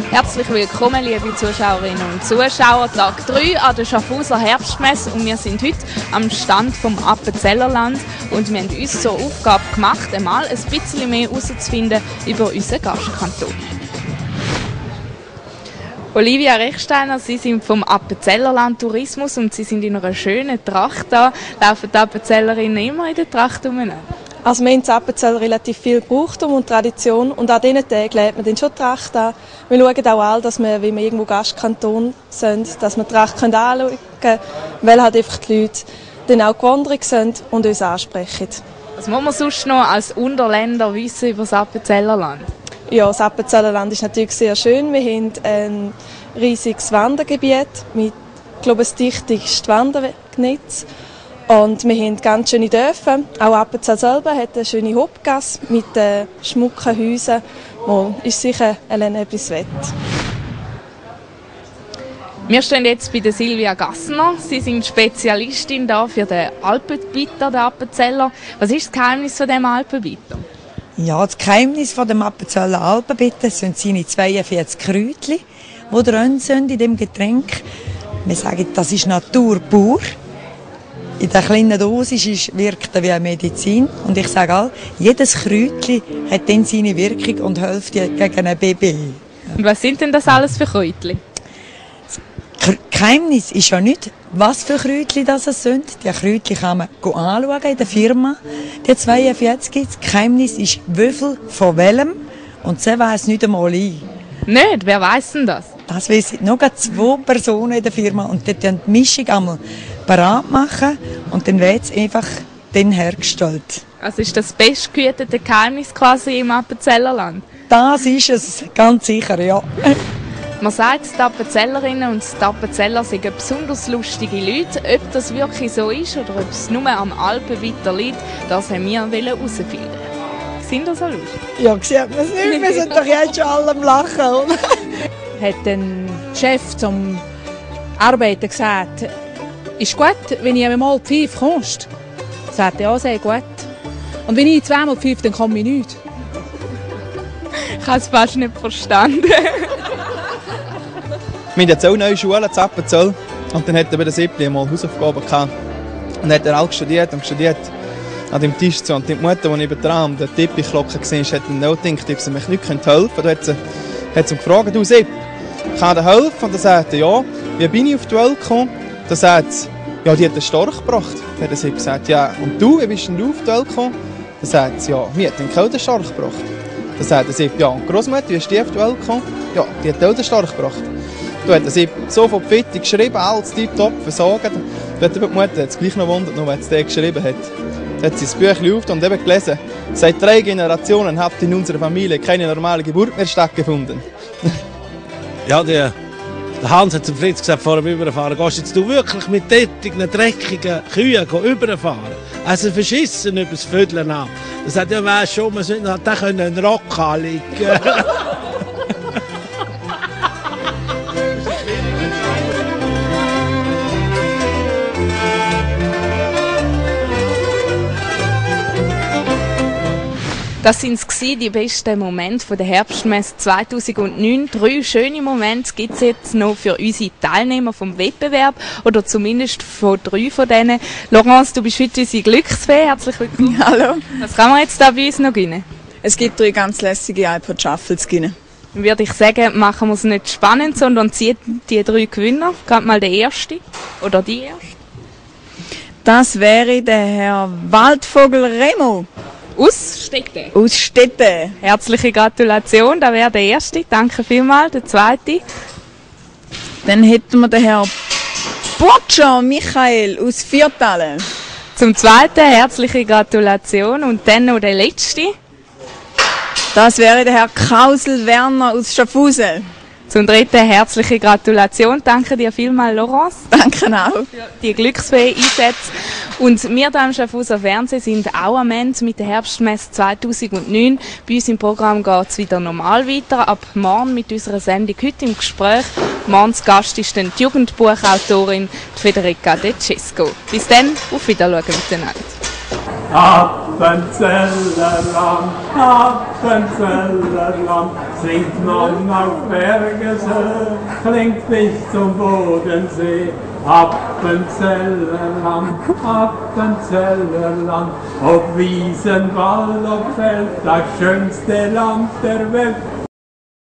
Herzlich willkommen, liebe Zuschauerinnen und Zuschauer. Tag 3 an der Schaffhauser Herbstmesse und wir sind heute am Stand vom Appenzellerland und wir haben uns zur Aufgabe gemacht, einmal ein bisschen mehr herauszufinden über unseren Gastkanton. Olivia Rechsteiner, Sie sind vom Appenzellerland Tourismus und Sie sind in einer schönen Tracht da. Laufen die Appenzellerinnen immer in der Tracht herum? Also wir haben in Appenzell relativ viel Brauchtum und Tradition und an diesen Tagen lädt man dann schon die Tracht an. Wir schauen auch an, dass wir, wenn wir irgendwo Gastkanton sind, dass wir die Tracht anschauen können, weil halt einfach die Leute dann auch gewandert sind und uns ansprechen. Was muss man sonst noch als Unterländer wissen über das Appenzellerland? Ja, das Appenzellerland ist natürlich sehr schön. Wir haben ein riesiges Wandergebiet mit, ich glaube, das dichteste Wandernetz. Und wir haben ganz schöne Dörfer. Auch Appenzell selber hat eine schöne Hauptgasse mit schmucken Häusern. Wo ist sicher etwas wert. Wir stehen jetzt bei der Silvia Gassner. Sie sind Spezialistin da für den Alpenbitter, der Appenzeller. Was ist das Geheimnis von diesem Alpenbitter? Ja, das Geheimnis von dem Appenzeller Alpenbitter sind seine 42 Kräutchen, die drin sind in dem Getränk. Wir sagen, das ist Natur pur. In der kleinen Dosis wirkt er wie eine Medizin. Und ich sage all, jedes Kräutchen hat dann seine Wirkung und hilft dir gegen ein Baby. Und was sind denn das alles für Kräutchen? Das Geheimnis ist ja nicht, was für Kräutchen das sind. Die Kräutchen kann man anschauen in der Firma. Die 42. Das Geheimnis ist, wie viel von welchem. Und das weiss nicht einmal ich. Nicht? Wer weiss denn das? Das wissen nur 2 Personen in der Firma. Und die machen die Mischung einmal parat machen und dann wird es einfach dann hergestellt. Also ist das bestgehütete Geheimnis quasi im Appenzellerland? Das ist es, ganz sicher, ja. Man sagt, die Appenzellerinnen und die Appenzeller sind besonders lustige Leute. Ob das wirklich so ist oder ob es nur am Alpenbitter liegt, das haben wir herausfinden. Sind das so lustig? Ja, sieht man es nicht, wir sind doch jetzt schon alle am Lachen. Hat ein Chef zum Arbeiter gesagt, ist gut, wenn ich einmal pfeife, kommst du? Sagt er, ja, sehr gut. Und wenn ich zweimal pfeife, dann komme ich nicht. Ich habe es fast nicht verstanden. Wir haben jetzt auch neue Schulen in Appenzell. Und dann hat er bei der Siebli mal Hausaufgaben gehabt. Und dann hat er auch studiert an dem Tisch zu. Und die Mutter, die neben dran der Teppichglocke gesehen hat, hat dann auch gedacht, ob sie mir nicht helfen könnte. Da hat sie ihn gefragt, du Sieb, kann er helfen? Und dann sagt er, ja. Wie bin ich auf die Welt gekommen? Dann sagt sie, ja, die hat einen Storch gebracht. Dann hat sie gesagt, ja, und du, wie bist denn du auf die Welt gekommen? Dann sagt sie, ja, mir hat den Kelder Storch gebracht. Dann sagt sie, ja, und Großmutter, wie ist die auf die Welt gekommen? Ja, die hat den Storch gebracht. Dann hat sie so von Fitti geschrieben, alles tiptop versorgt. Dann hat die Mutter es gleich noch gewundert, nur weil sie den geschrieben hat. Dann hat sie das Büchlein aufgetan und eben gelesen, seit 3 Generationen hat in unserer Familie keine normale Geburt mehr stattgefunden. Ja, der Hans hat zum Fritz gesagt, vor dem Überfahren, gehst jetzt du wirklich mit solchen dreckigen Kühen überfahren? Also verschissen über das Vödeln an. Er sagt, ja, weißt schon, man sollte da einen Rock anlegen. Das waren die besten Momente der Herbstmesse 2009. 3 schöne Momente gibt es jetzt noch für unsere Teilnehmer vom Wettbewerb oder zumindest von 3 von denen. Laurence, du bist heute unsere Glücksfee. Herzlich willkommen. Hallo. Was kann man jetzt da bei uns noch gewinnen? Es gibt 3 ganz lässige iPod Shuffle zu gewinnen. Dann würde ich sagen, machen wir es nicht spannend, sondern ziehen die 3 Gewinner. Gerade mal der erste oder die erste. Das wäre der Herr Waldvogel Remo. Aus Städte. Aus Städte. Herzliche Gratulation, da wäre der erste. Danke vielmals. Der zweite. Dann hätten wir den Herr Boccia Michael aus Viertalen. Zum zweiten herzliche Gratulation und dann noch der letzte. Das wäre der Herr Krausel Werner aus Schaffhausen. Zum dritten herzliche Gratulation. Danke dir vielmals, Laurence. Danke auch. Für die glücksfähigen Einsätze. Und wir hier im Schaffhauser Fernsehen sind auch am Ende mit der Herbstmesse 2009. Bei uns im Programm geht es wieder normal weiter. Ab morgen mit unserer Sendung «Heute im Gespräch». Morgens Gast ist dann die Jugendbuchautorin Federica De Cesco. Bis dann, auf Wiedersehen miteinander. Appenzellerland, Appenzellerland, singt man auf Bergeshöhe, klingt bis zum Bodensee. Appenzellerland, Appenzellerland, ob Wiesen, Wald, ob Feld, das schönste Land der Welt.